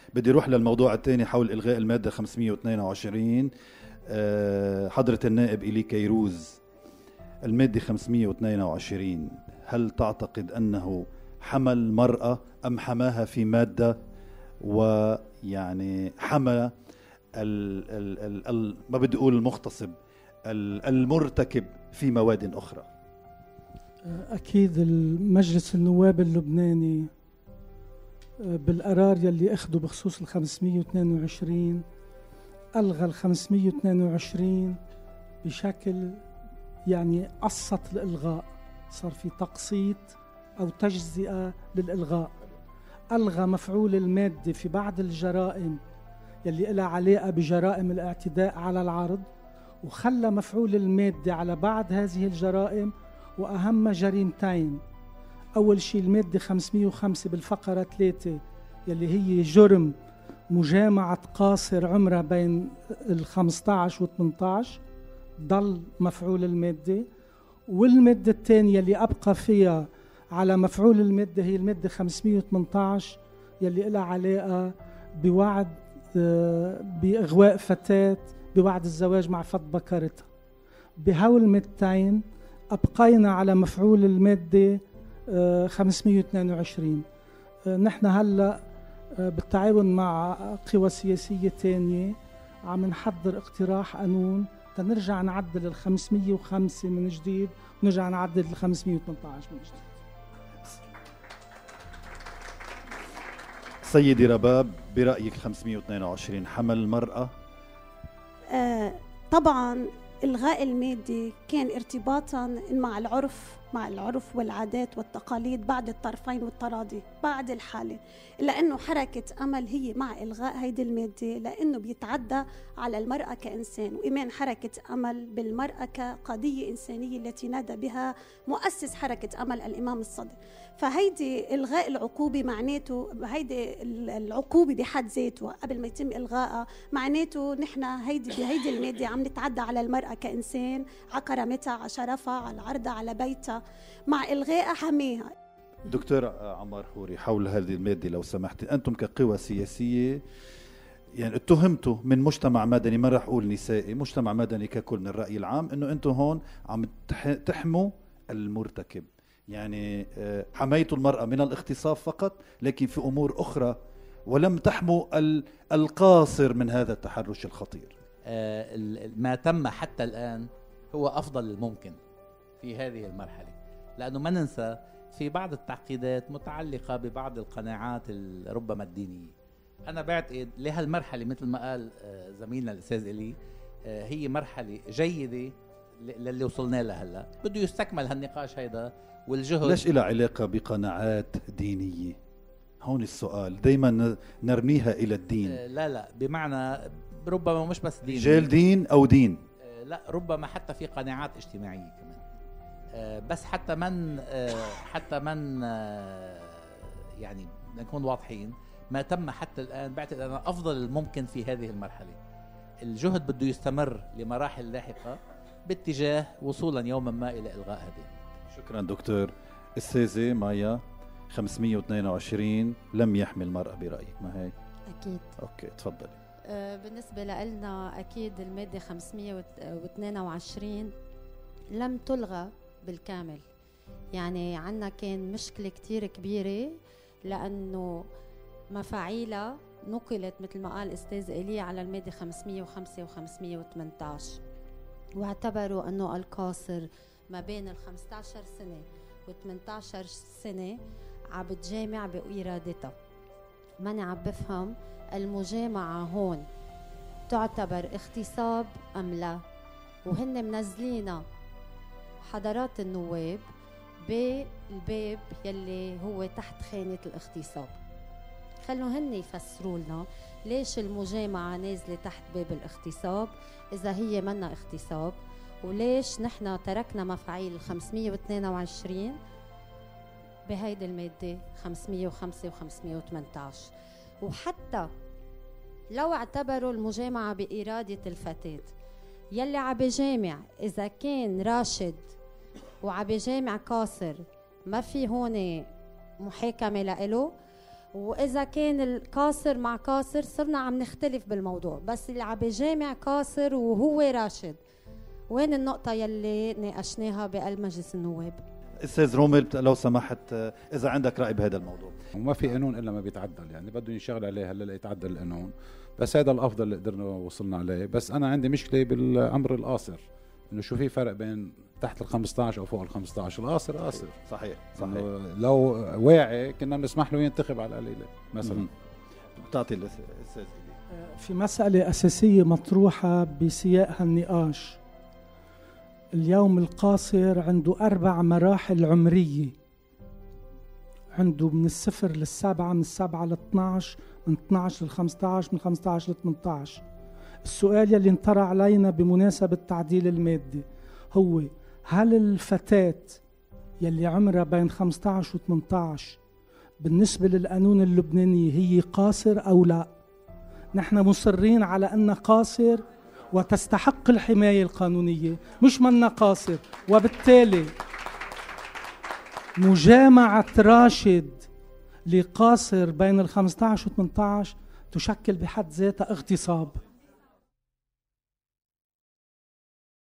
بدي اروح للموضوع الثاني حول الغاء الماده 522. حضره النائب إيلي كيروز، الماده 522 هل تعتقد انه حمى المراه ام حماها في ماده، ويعني حمى ما بدي اقول المغتصب، المرتكب في مواد اخرى؟ اكيد المجلس النواب اللبناني بالقرار يلي اخذوا بخصوص ال 522 الغى ال 522 بشكل يعني قصة الالغاء، صار في تقسيط او تجزئة للالغاء. الغى مفعول المادة في بعض الجرائم يلي لها علاقة بجرائم الاعتداء على العرض، وخلى مفعول المادة على بعض هذه الجرائم، وأهم جريمتين. أول شيء المادة 505 بالفقرة 3 يلي هي جرم مجامعة قاصر عمره بين ال 15 و 18 ضل مفعول المادة. والمادة الثانية اللي أبقى فيها على مفعول المادة هي المادة 518 يلي لها علاقة بوعد بإغواء فتاة بوعد الزواج مع فض بكرتها. بهول المادتين أبقينا على مفعول المادة 522. نحن هلأ بالتعاون مع قوى سياسية تانية عم نحضر اقتراح قانون تنرجع نعدل ال 505 من جديد ونرجع نعدل ال 518 من جديد. سيدي رباب، برأيك 522 حمل المرأة؟ طبعا إلغاء المادة كان ارتباطا مع العرف والعادات والتقاليد بعد الطرفين والتراضي بعد الحالة، لأنه حركة أمل هي مع إلغاء هيدي المادة لأنه بيتعدى على المرأة كإنسان، وإيمان حركة أمل بالمرأة كقضية إنسانية التي نادى بها مؤسس حركة أمل الإمام الصدر. فهيدي إلغاء العقوبة معناته هيدي العقوبة بحد ذاته قبل ما يتم إلغائها معناته نحن بهيدي المادة عم نتعدى على المرأة كإنسان، على كرامتها، على شرفها، على عرضها، على بيتها. مع إلغائها حميها. دكتور عمار حوري، حول هذه المادة لو سمحتي، أنتم كقوى سياسية يعني اتهمتوا من مجتمع مدني، ما راح أقول نسائي، مجتمع مدني ككل من الرأي العام، أنه أنتم هون عم تحموا المرتكب، يعني حميتوا المرأة من الاغتصاب فقط لكن في أمور أخرى، ولم تحموا القاصر من هذا التحرش الخطير. ما تم حتى الآن هو أفضل الممكن في هذه المرحلة، لأنه ما ننسى في بعض التعقيدات متعلقة ببعض القناعات ربما الدينية. أنا بعتقد لهالمرحلة مثل ما قال زميلنا الأستاذ إلي هي مرحلة جيدة للي وصلنا لها هلا، بده يستكمل هالنقاش هيدا والجهد. ليش إلى علاقة بقناعات دينية؟ هون السؤال دايما نرميها إلى الدين. لا بمعنى ربما مش بس دين، رجال دين أو دين، لا ربما حتى في قناعات اجتماعية كمان. بس حتى من يعني نكون واضحين، ما تم حتى الآن بعتقد أنا أفضل الممكن في هذه المرحلة. الجهد بده يستمر لمراحل لاحقة باتجاه وصولا يوما ما إلى إلغاء هذه. شكرا دكتور. أستاذة مايا، 522 لم يحمي المرأة برأيك، ما هيك؟ أكيد. أوكي تفضلي. بالنسبة لنا أكيد المادة 522 لم تلغى بالكامل، يعني عنا كان مشكلة كتير كبيرة لأنه مفاعيلها نقلت مثل ما قال أستاذ إلي على المادة 505 و 518، واعتبروا أنه القاصر ما بين ال 15 سنة و 18 سنة عبتجامع بإرادتها. ماني عم بفهم المجامعة هون تعتبر اغتصاب أم لا، وهن منزلينا حضرات النواب بالباب يلي هو تحت خانة الاغتصاب. خلوا هن يفسروا لنا ليش المجامعة نازلة تحت باب الاغتصاب إذا هي منا اغتصاب، وليش نحن تركنا مفاعيل 522 بهيدي المادة 505 و 518. وحتى لو اعتبروا المجامعة بإرادة الفتاة يلي عبجامع، إذا كان راشد وعبجامع قاصر ما في هون محاكمة لإله، وإذا كان القاصر مع قاصر صرنا عم نختلف بالموضوع، بس اللي عم بجامع قاصر وهو راشد. وين النقطة يلي ناقشناها بقلب مجلس النواب؟ استاذ رومل لو سمحت، اذا عندك راي بهذا الموضوع. وما في قانون الا ما بيتعدل، يعني بدهم يشتغل عليه هلا يتعدل القانون، بس هذا الافضل اللي قدرنا وصلنا عليه. بس انا عندي مشكله بالامر القاصر، انه شو في فرق بين تحت ال15 او فوق ال15؟ القاصر قاصر. صحيح. لو واعي كنا بنسمح له ينتخب على القليله مثلا. بتعطي الاستاذ إلي. في مسألة أساسية مطروحة بسياق هالنقاش. اليوم القاصر عنده 4 مراحل عمرية، عنده من 0 لل7، من 7 ل12، من 12 ل15، من 15 ل18. السؤال يلي انطرح علينا بمناسبة تعديل المادة هو: هل الفتاة يلي عمرها بين 15 و18 بالنسبة للقانون اللبناني هي قاصر أو لا؟ نحن مصرين على أن قاصر وتستحق الحماية القانونية، مش منا قاصر. وبالتالي مجامعة راشد لقاصر بين 15 و18 تشكل بحد ذاتها اغتصاب.